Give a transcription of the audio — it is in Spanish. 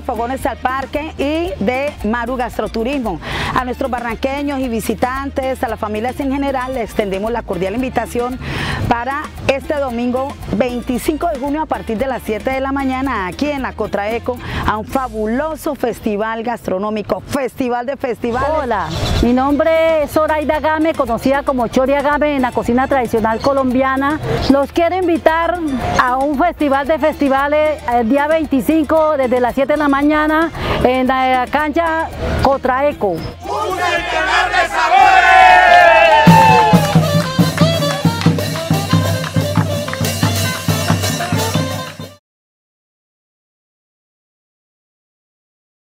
Fogones al Parque y de Maru Gastroturismo. A nuestros barranqueños y visitantes, a las familias en general, les extendemos la cordial invitación para este domingo 25 de junio a partir de las 7 de la mañana aquí en la Cotraeco a un fabuloso festival gastronómico, festival de festivales. Hola, mi nombre es Agámez, conocida como Chori Agámez en la cocina tradicional colombiana. Los quiero invitar a un festival de festivales el día 25 desde las 7 de la mañana en la cancha Cotraeco. ¡Un centenar!